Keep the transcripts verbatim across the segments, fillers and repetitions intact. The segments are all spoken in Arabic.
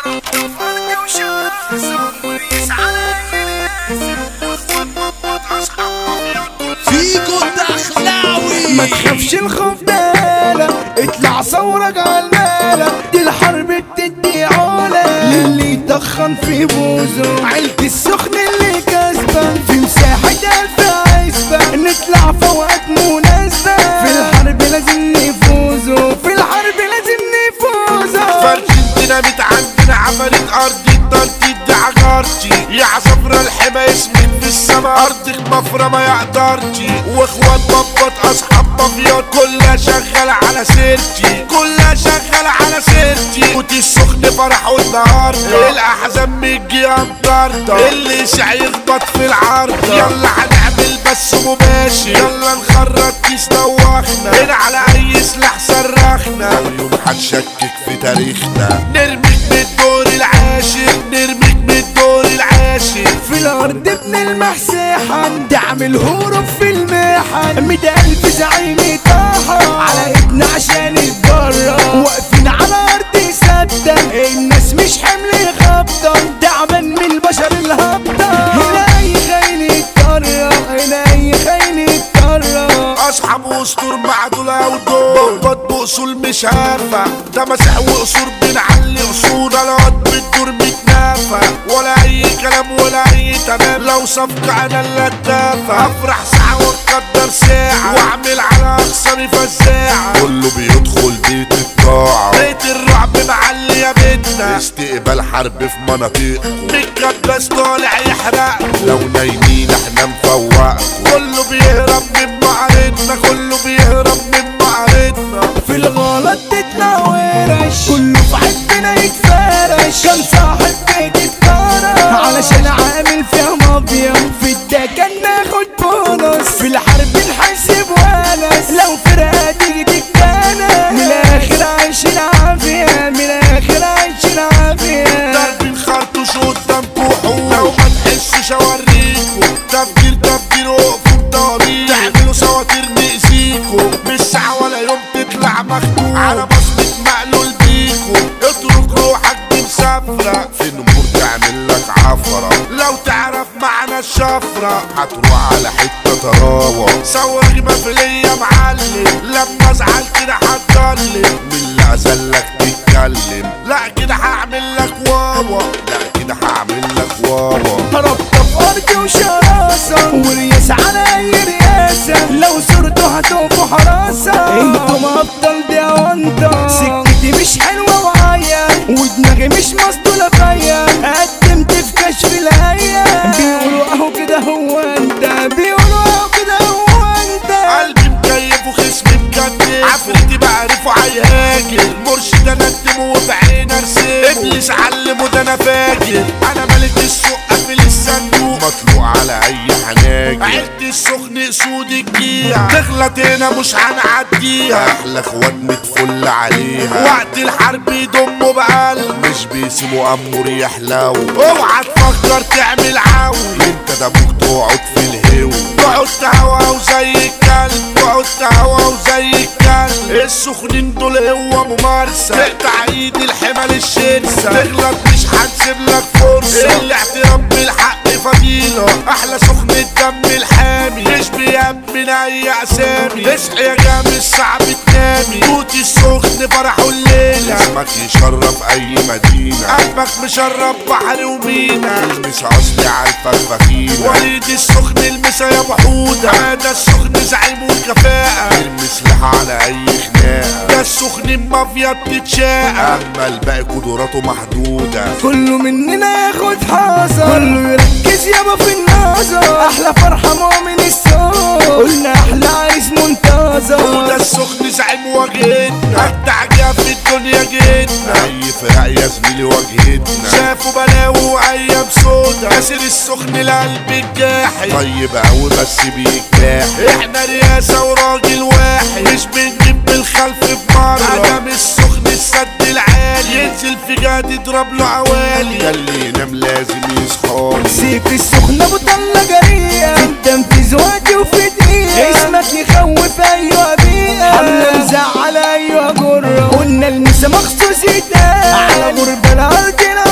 فيكو الدخلاوي ما تخافش الخوف دالة، اطلع صورك عالمالة، دي الحرب بتدي عولة للي يدخن في بوزه. عيلة السخن اللي كسبة في مساحة ألف عزبة، نطلع فوقات مناسبة، في الحرب لازم نفوزه، في الحرب لازم نفوزه. فرش الديناميت عندنا عملت أرض الترتيب دي عجارتي، يا عصفرة الحما اسمك في السما، أرضك مفرة ما يقدرش، واخوات بابات أصحاب مافيات كلها شغالة على سيرتي، كلها شغالة على سيرتي. كوتي السخن فرح والنهاردة الأحزان مجي أمطاردة، اللي يسع يخبط في العارضة. يلا هنعمل بس مباشر، يلا نخرج كيس دوخنا، هنا على أي سلاح صرخنا، لو يوم هنشكك في تاريخنا. نرميك من الدور العاشر، نرميك من الدور العاشر. في الأرض ابن المحسحن دعم الهروب في المحن، مية ألف زعيم طاحة على ابن عشان يتجرى، واقفين على أرض سادة، الناس مش حمل خبطة، دعما من البشر الهبطة. هنا أي خاين يتطرى، هنا أي خاين يتطرى. أصحاب واسطور مع دول ودول، بط بأصول مش هافة، ده مسح وقصور بنعلي قصور، الواد بتدور متنافة، ولا أي كلام ولا أي تمام، لو صفقة أنا اللي أتدافع، أفرح ساعة وأتقدر ساعة، وأعمل على أخصامي فزاعة. كله بيدخل بيت الطاعة، بيت الرعب معلي يا بيتنا، استقبال حرب في مناطقكم، بالكباس طالع يحرق، لو نايمين احنا مفوقكم. كله بيهرب من معارضنا، كله بيهرب من معارضنا. في الغلط تطلع ورش، كله في حبنا يتفرش، كم صاحب بيت اتكرر، علشان عامل فيها مافيا، في الدكان ناخد بونص، في الحرب نحسب ونس، لو فرقة تيجي تتكانى، من الآخر عايشين عافية، من الآخر عايشين عافية. ضرب الخرطوش قدامكوا حقوق، لو ما تحسش اوريكوا، تفجير تفجير وقفوا بطريق، تعملوا سواتير نأذيكوا، مش ساعة ولا يوم تطلع مخدوع، على بصمة مقلول بيكوا، اترك روحك دي مسافرة، في نمور تعمل لك عفرة، لو تعرف معنى الشفرة هتروح على حتة طراوة، صور مفلية معلم، لما ازعل كده هتضلم، من اللي عزلك تتكلم، لا كده هعمل لك واوا، لا كده هعمل لك واوا. ربطة في أرضي وشراسة، ورياس على أي رياسة، لو صرتوا هتقفوا حراسة، انتم أبطال دي أونطة، سكتي مش حلوة وعيا، ودماغي مش مسطولة فيا، قدمت في كشف الهيا، بيقولوا أهو كده هو أنت، بيقولوا أهو كده هو أنت. قلبي مكيف وخصمي مكتف، عفريتي بعرفه عيهاجر، مرشد انا اكتمه وبعين ارسمه، ابليس علمه ده انا فاجر، انا ملك السوق قافل الصندوق، مطلوع على اي حناجر، عيلتي السخن اسود الجيع، تغلط هنا مش هنعديها، احلى اخوات متفل عليها، وقت الحرب يضموا بقلب، مش بيسيبوا امور يحلو، اوعى تفكر تعمل عول، انت ده ابوك تقعد في الهو، تقعد تهوى وزي الكلب، تقعد تهوى وزي الكلب، السخنين دول هو ممارسة، تقطع ايد الحمل الشرسة، تغلط مش هنسيب لك فرصة، الاعتراف بالحق فضيلة، احلى سخن الدم الحامي، مش بيأمن اي اسامي، اصحى يا جامد صعب تنامي، توتي السخن فرحوا الليلة، اسمك يشرف اي مدينة، قلبك مشرف بحر ومينا، المس اصلي عالفخفخينة، وليد السخن المسا يا بحودة، هذا السخن زعيم وكفاءة، ارمي سلاح على اي خناقة، ده السخن المافيا بتتشاقى، اما الباقي قدراته محدودة، كله مننا ياخد حاصة، كله يركز يابا في النظر، احلى فرحة مؤمن السوق، قلنا احلى عريس منتظر، وده السخن زعيم واجهتنا، اجدع جا في الدنيا جيتنا، اي فرق يا زميلي واجهتنا، شافوا بلاوي وايام سودا، كاسر السخن القلب الجاحد، طيب اوي بس بيجاحد، احنا رياسة وراجل واحد، مش بنجيب بالخلف في مرة، ادم السخن السد العالي، ينزل في جاد يضرب له عوالي، ياللي ينام لازم يصحالي، سيف السخنة بطلة جريئة، في التنفيذ وقتي وفي دقيقة، اسمك يخوف ايوه بيئة، حملة مزعلة ايوه جرة، قلنا المسا مخصوص يتقال، على غربة الارض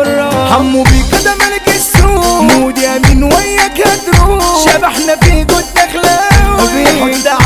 حرة حمو بيكا ده ملك السوق مود يمين وياك هتروح شبحنا في جود دخلاوي بيحط